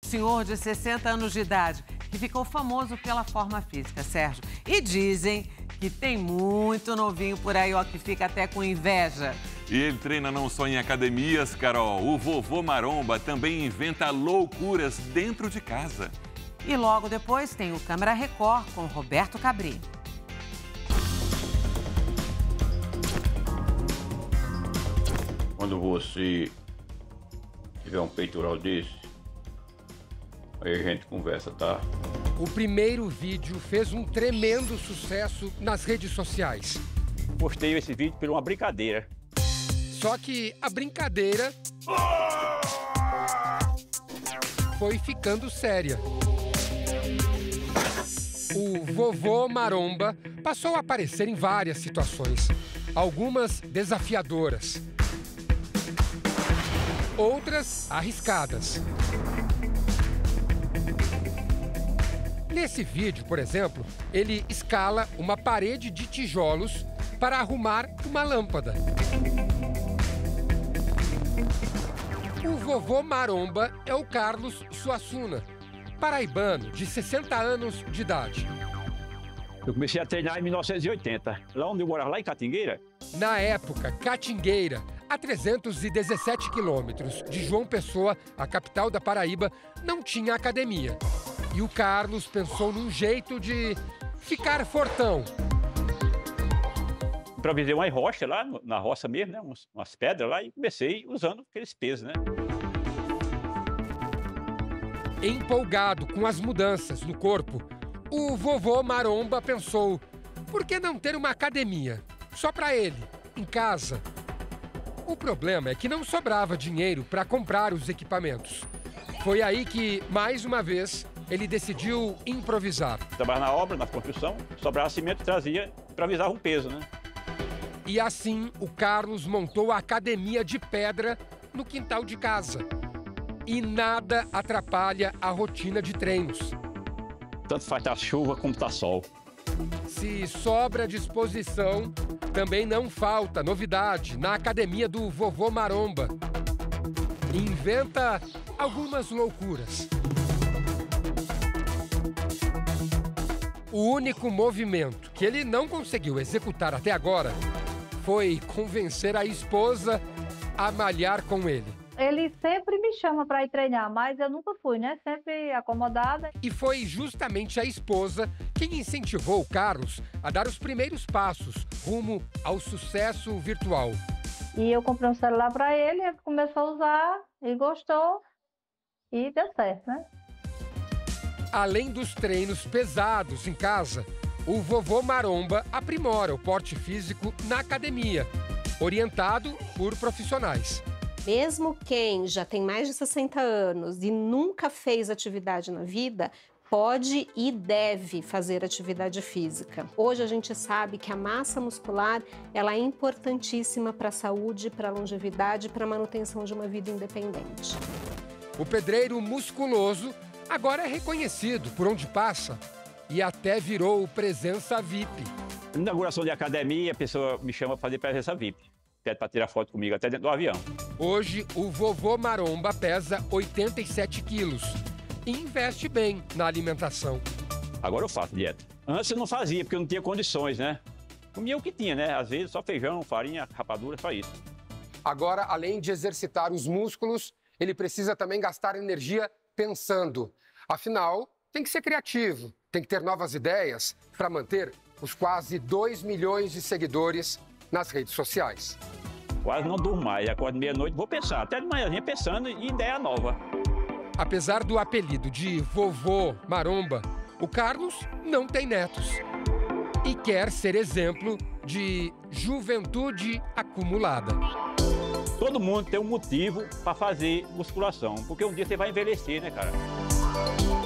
senhor de 60 anos de idade, que ficou famoso pela forma física, Sérgio. E dizem que tem muito novinho por aí, ó, que fica até com inveja. E ele treina não só em academias, Carol. O vovô Maromba também inventa loucuras dentro de casa. E logo depois tem o Câmara Record com Roberto Cabrini. Quando você tiver um peitoral desse, aí a gente conversa, tá? O primeiro vídeo fez um tremendo sucesso nas redes sociais. Postei esse vídeo por uma brincadeira. Só que a brincadeira foi ficando séria. O vovô Maromba passou a aparecer em várias situações, algumas desafiadoras, outras arriscadas. Nesse vídeo, por exemplo, ele escala uma parede de tijolos para arrumar uma lâmpada. O vovô Maromba é o Carlos Suassuna, paraibano de 60 anos de idade. Eu comecei a treinar em 1980, lá onde eu morava, lá em Catingueira. Na época, Catingueira, a 317 quilômetros de João Pessoa, a capital da Paraíba, não tinha academia. E o Carlos pensou num jeito de ficar fortão. Improvisei uma rocha lá, na roça mesmo, né? Umas pedras lá, e comecei usando aqueles pesos, né? Empolgado com as mudanças no corpo, o vovô Maromba pensou: por que não ter uma academia? Só para ele, em casa. O problema é que não sobrava dinheiro para comprar os equipamentos. Foi aí que, mais uma vez, ele decidiu improvisar. Trabalhava na obra, na construção, sobrava cimento, trazia, improvisava um peso, né? E assim, o Carlos montou a academia de pedra no quintal de casa. E nada atrapalha a rotina de treinos. Tanto faz tá chuva como tá sol. Se sobra disposição, também não falta novidade na academia do vovô Maromba. Inventa algumas loucuras. O único movimento que ele não conseguiu executar até agora foi convencer a esposa a malhar com ele. Ele sempre me chama para ir treinar, mas eu nunca fui, né? Sempre acomodada. E foi justamente a esposa quem incentivou o Carlos a dar os primeiros passos rumo ao sucesso virtual. E eu comprei um celular para ele, ele começou a usar e gostou e deu certo, né? Além dos treinos pesados em casa, o vovô Maromba aprimora o porte físico na academia, orientado por profissionais. Mesmo quem já tem mais de 60 anos e nunca fez atividade na vida, pode e deve fazer atividade física. Hoje a gente sabe que a massa muscular ela é importantíssima para a saúde, para a longevidade, para a manutenção de uma vida independente. O pedreiro musculoso agora é reconhecido por onde passa e até virou presença VIP. Na inauguração de academia, a pessoa me chama para fazer presença VIP. Pede para tirar foto comigo até dentro do avião. Hoje, o vovô Maromba pesa 87 quilos e investe bem na alimentação. Agora eu faço dieta. Antes eu não fazia, porque eu não tinha condições, né? Comia o que tinha, né? Às vezes só feijão, farinha, rapadura, só isso. Agora, além de exercitar os músculos, ele precisa também gastar energia pensando. Afinal, tem que ser criativo, tem que ter novas ideias para manter os quase 2 milhões de seguidores nas redes sociais. Quase não durmo mais, acordo meia-noite, vou pensar, até de manhãzinha pensando em ideia nova. Apesar do apelido de vovô Maromba, o Carlos não tem netos e quer ser exemplo de juventude acumulada. Todo mundo tem um motivo para fazer musculação, porque um dia você vai envelhecer, né, cara?